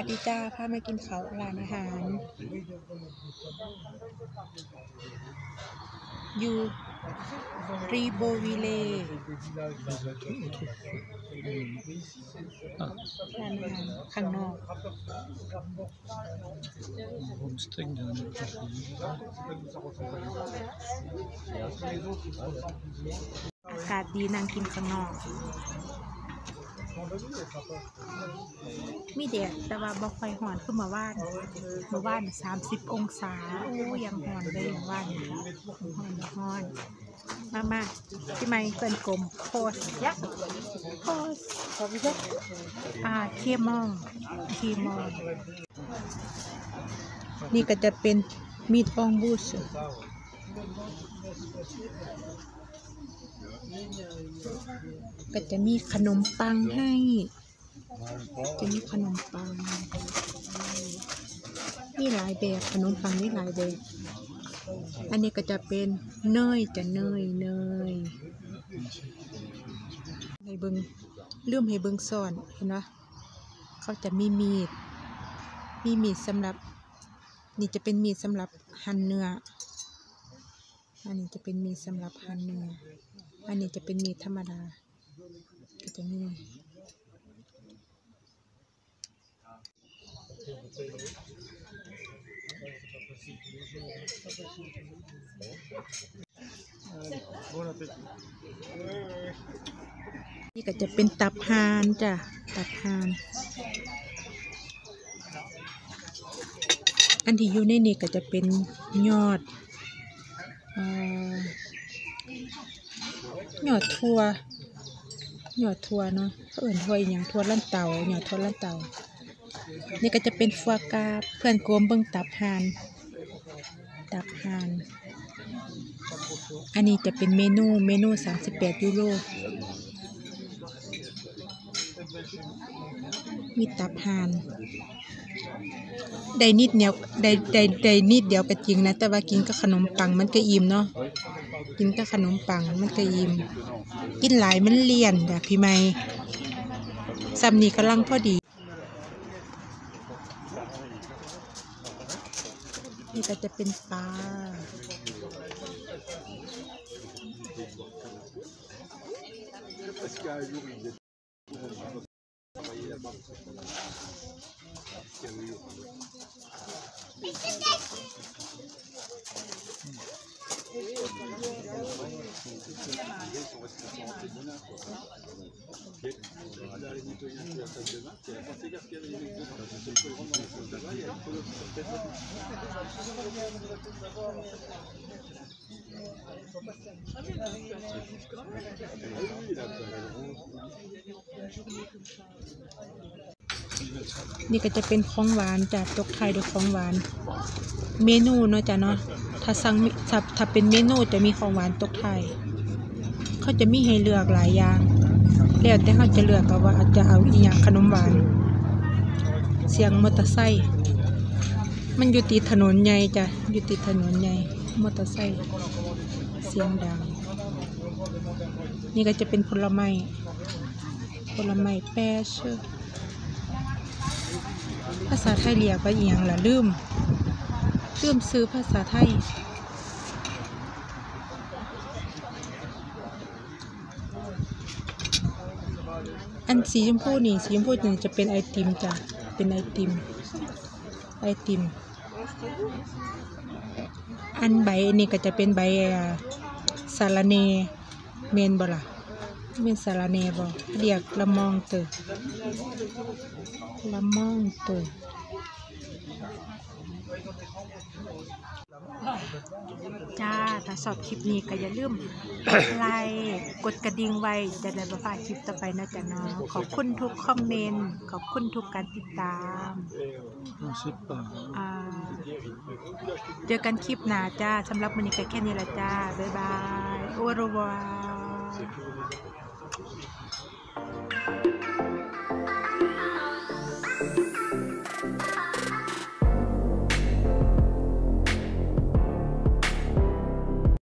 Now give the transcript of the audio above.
วัสดีจ้าพามากินข้าวร้านอาหารอยู่รีโบวิเลร้านอาหารข้างนอกอากาศดีนั่งกินข้างนอกมีแดดแต่ว่าบ่ค่อยร้อนคือเมื่อวาน30 องศาโอ้ยังร้อนเลยเมื่อวานร้อนมาพี่ไมค์เพื่อนกลมโพสเคมองนี่ก็จะเป็นมีดองบูชก็จะมีขนมปังให้จะมีขนมปังมีหลายแบบขนมปังมีหลายแบบอันนี้ก็จะเป็นเนยให้เบิ่งลืมให้เบิ่งซ่อนเห็นปะเขาจะมีมีดสำหรับนี่จะเป็นมีดสำหรับหั่นเนื้ออันนี้จะเป็นมีดสำหรับหั่นเนื้ออันนี้จะเป็นมีดธรรมดาก็จะมีนี่ก็จะเป็นตับห่านจ้ะตับห่านอันที่อยู่ในนี้ก็จะเป็นยอดทั่วเนาะเขาเอื่นทั่วอย่างทั่วลั่นเต่ายอดทั่วลั่นเต่านี่ก็จะเป็นฟัวกราเพื่อนโกมเบิ่งตับห่านอันนี้จะเป็นเมนู38 ยูโรมีตับห่านได้นิดเดียวได้นิดเดียวก็จริงนะแต่ว่ากินกับขนมปังมันก็อิ่มเนาะกินกับขนมปังมันก็อิ่มกินหลายมันเลี่ยนจ้ะพี่ไม้ซ้ำนี่กำลังพอดีนี่ก็จะเป็นปลานี่ก็จะเป็นของหวานจากตกไทยด้วยของหวานเมนูเนาะจ้ะเนาะถ้าเป็นเมนูจะมีของหวานตกไทยเขาจะมีให้เลือกหลายอย่างแล้วแต่เขาจะเลือกว่าจะเอาอีหยังขนมหวานเสียงมอเตอร์ไซค์มันอยู่ติดถนนใหญ่จ้ะอยู่ติดถนนใหญ่มอเตอร์ไซค์เสียงดังนี่ก็จะเป็นผลไม้แปรชื่อภาษาไทยเรียกว่าอีหยังล่ะลืมซื้อภาษาไทยอันสีชมพูนี่จะเป็นไอติมจ้ะเป็นไอติมอันใบนี่ก็จะเป็นใบสาระเนเมนบ่ล่ะเมนสาระเนบ่เรียกละมองเตอจ้าถ้าชอบคลิปนี้ก็อย่าลืมไลค์กดกระดิ่งไว้จะได้บ่พลาดคลิปต่อไปนะจ๊ะน้องขอบคุณทุกคอมเมนต์ขอบคุณทุกการติดตามเจอกันคลิปหน้าจ้าสำหรับวันนี้ก็แค่นี้ละจ้าบ๊ายบายโอโรวา